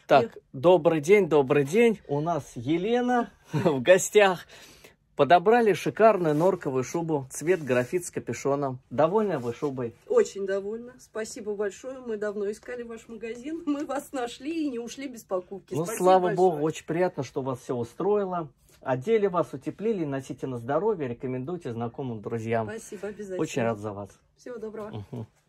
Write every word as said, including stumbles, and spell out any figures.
Так, И... добрый день, добрый день. У нас Елена в гостях. Подобрали шикарную норковую шубу, цвет графит с капюшоном. Довольны вы шубой? Очень довольна. Спасибо большое. Мы давно искали ваш магазин. Мы вас нашли и не ушли без покупки. Ну, Спасибо слава большое. богу, очень приятно, что вас все устроило. Одели вас, утеплили, носите на здоровье, рекомендуйте знакомым, друзьям. Спасибо, обязательно. Очень рад за вас. Всего доброго. Угу.